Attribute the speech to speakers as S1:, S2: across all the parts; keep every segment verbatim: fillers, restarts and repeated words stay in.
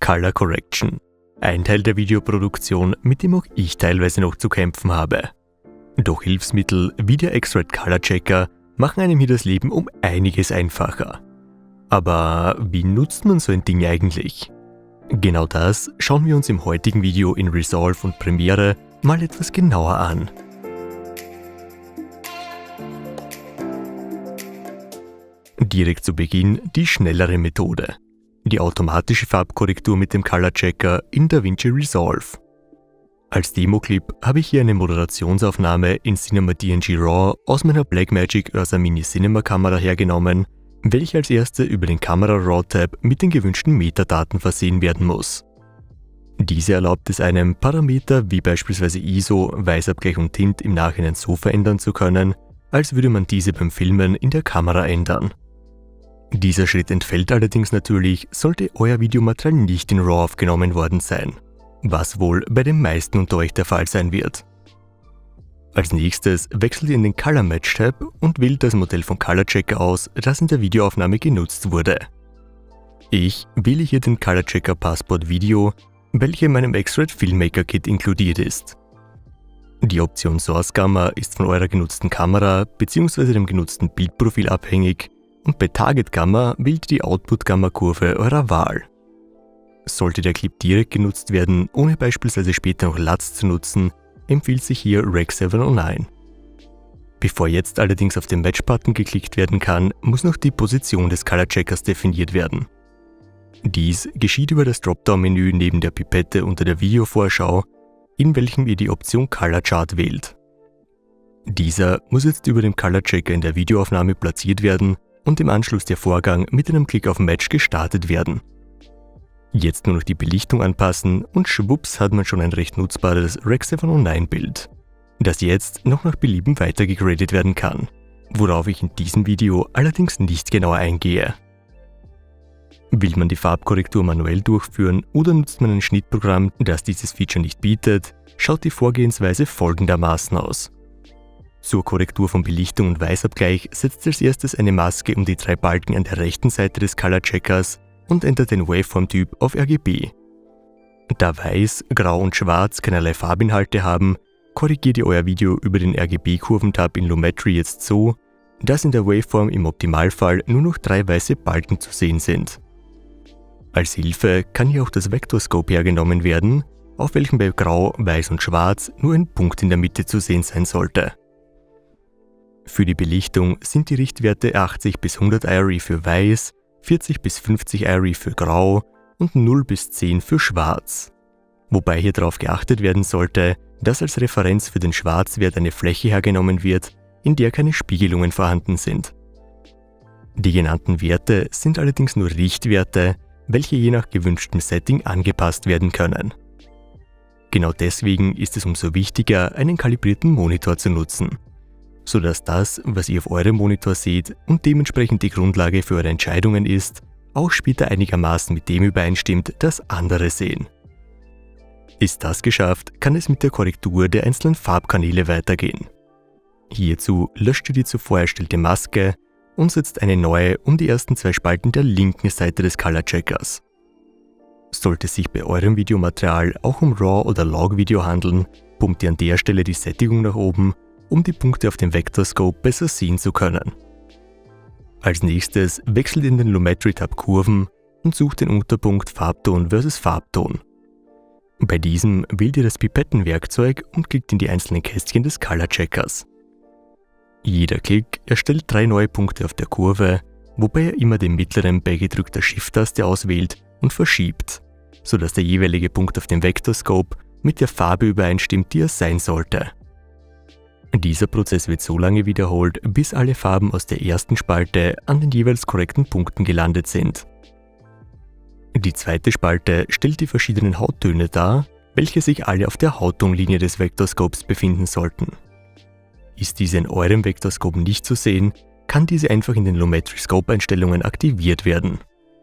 S1: Color Correction. Ein Teil der Videoproduktion, mit dem auch ich teilweise noch zu kämpfen habe. Doch Hilfsmittel wie der X-Red Color Checker machen einem hier das Leben um einiges einfacher. Aber wie nutzt man so ein Ding eigentlich? Genau das schauen wir uns im heutigen Video in Resolve und Premiere mal etwas genauer an. Direkt zu Beginn die schnellere Methode. Die automatische Farbkorrektur mit dem Color Checker in DaVinci Resolve. Als Demo-Clip habe ich hier eine Moderationsaufnahme in Cinema D N G RAW aus meiner Blackmagic Ursa Mini Cinema Kamera hergenommen, welche als erste über den Camera Raw Tab mit den gewünschten Metadaten versehen werden muss. Diese erlaubt es einem, Parameter wie beispielsweise I S O, Weißabgleich und Tint im Nachhinein so verändern zu können, als würde man diese beim Filmen in der Kamera ändern. Dieser Schritt entfällt allerdings natürlich, sollte euer Videomaterial nicht in RAW aufgenommen worden sein, was wohl bei den meisten unter euch der Fall sein wird. Als nächstes wechselt ihr in den Color Match Tab und wählt das Modell von Color Checker aus, das in der Videoaufnahme genutzt wurde. Ich wähle hier den Color Checker Passport Video, welcher in meinem X-Red Filmmaker Kit inkludiert ist. Die Option Source Gamma ist von eurer genutzten Kamera bzw. dem genutzten Bildprofil abhängig und bei Target Gamma wählt die Output Gamma Kurve eurer Wahl. Sollte der Clip direkt genutzt werden, ohne beispielsweise später noch L U Ts zu nutzen, empfiehlt sich hier Rec sieben null neun. Bevor jetzt allerdings auf den Match-Button geklickt werden kann, muss noch die Position des Color Checkers definiert werden. Dies geschieht über das Dropdown-Menü neben der Pipette unter der Videovorschau, in welchem ihr die Option Color Chart wählt. Dieser muss jetzt über dem Color Checker in der Videoaufnahme platziert werden und im Anschluss der Vorgang mit einem Klick auf Match gestartet werden. Jetzt nur noch die Belichtung anpassen und schwupps hat man schon ein recht nutzbares Rec sieben null neun Bild, das jetzt noch nach Belieben weitergegradet werden kann, worauf ich in diesem Video allerdings nicht genauer eingehe. Will man die Farbkorrektur manuell durchführen oder nutzt man ein Schnittprogramm, das dieses Feature nicht bietet, schaut die Vorgehensweise folgendermaßen aus. Zur Korrektur von Belichtung und Weißabgleich setzt als erstes eine Maske um die drei Balken an der rechten Seite des Color Checkers und ändert den Waveform-Typ auf R G B. Da Weiß, Grau und Schwarz keinerlei Farbinhalte haben, korrigiert ihr euer Video über den R G B-Kurventab in Lumetri jetzt so, dass in der Waveform im Optimalfall nur noch drei weiße Balken zu sehen sind. Als Hilfe kann hier auch das Vectorscope hergenommen werden, auf welchem bei Grau, Weiß und Schwarz nur ein Punkt in der Mitte zu sehen sein sollte. Für die Belichtung sind die Richtwerte achtzig bis hundert I R I für Weiß, vierzig bis fünfzig I R I für Grau und null bis zehn für Schwarz. Wobei hier darauf geachtet werden sollte, dass als Referenz für den Schwarzwert eine Fläche hergenommen wird, in der keine Spiegelungen vorhanden sind. Die genannten Werte sind allerdings nur Richtwerte, welche je nach gewünschtem Setting angepasst werden können. Genau deswegen ist es umso wichtiger, einen kalibrierten Monitor zu nutzen, sodass das, was ihr auf eurem Monitor seht und dementsprechend die Grundlage für eure Entscheidungen ist, auch später einigermaßen mit dem übereinstimmt, das andere sehen. Ist das geschafft, kann es mit der Korrektur der einzelnen Farbkanäle weitergehen. Hierzu löscht ihr die zuvor erstellte Maske und setzt eine neue um die ersten zwei Spalten der linken Seite des Color Checkers. Sollte es sich bei eurem Videomaterial auch um RAW oder Log-Video handeln, pumpt ihr an der Stelle die Sättigung nach oben, um die Punkte auf dem Vectorscope besser sehen zu können. Als nächstes wechselt ihr in den Lumetri-Tab Kurven und sucht den Unterpunkt Farbton versus Farbton. Bei diesem wählt ihr das Pipettenwerkzeug und klickt in die einzelnen Kästchen des Color Checkers. Jeder Klick erstellt drei neue Punkte auf der Kurve, wobei ihr immer den mittleren bei gedrückter Shift-Taste auswählt und verschiebt, sodass der jeweilige Punkt auf dem Vectorscope mit der Farbe übereinstimmt, die er sein sollte. Dieser Prozess wird so lange wiederholt, bis alle Farben aus der ersten Spalte an den jeweils korrekten Punkten gelandet sind. Die zweite Spalte stellt die verschiedenen Hauttöne dar, welche sich alle auf der Hauttonlinie des Vektorscopes befinden sollten. Ist diese in eurem Vektorscope nicht zu sehen, kann diese einfach in den Lumetri Scope-Einstellungen aktiviert werden.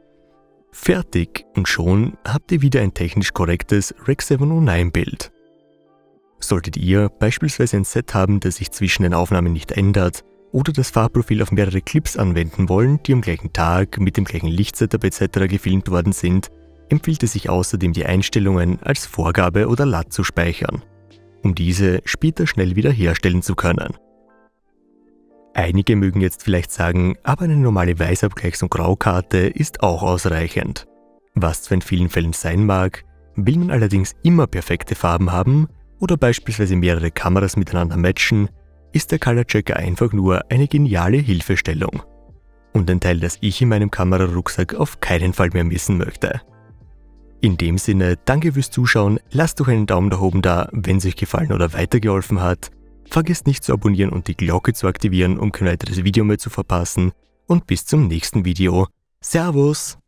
S1: Fertig und schon habt ihr wieder ein technisch korrektes Rec sieben null neun Bild. Solltet ihr beispielsweise ein Set haben, das sich zwischen den Aufnahmen nicht ändert oder das Farbprofil auf mehrere Clips anwenden wollen, die am gleichen Tag mit dem gleichen Lichtsetup et cetera gefilmt worden sind, empfiehlt es sich außerdem, die Einstellungen als Vorgabe oder L A T zu speichern, um diese später schnell wieder herstellen zu können. Einige mögen jetzt vielleicht sagen, aber eine normale Weißabgleichs- und Graukarte ist auch ausreichend. Was zwar in vielen Fällen sein mag, will man allerdings immer perfekte Farben haben oder beispielsweise mehrere Kameras miteinander matchen, ist der Color Checker einfach nur eine geniale Hilfestellung. Und ein Teil, das ich in meinem Kamerarucksack auf keinen Fall mehr missen möchte. In dem Sinne, danke fürs Zuschauen, lasst doch einen Daumen nach oben da, wenn es euch gefallen oder weitergeholfen hat. Vergesst nicht zu abonnieren und die Glocke zu aktivieren, um kein weiteres Video mehr zu verpassen. Und bis zum nächsten Video. Servus!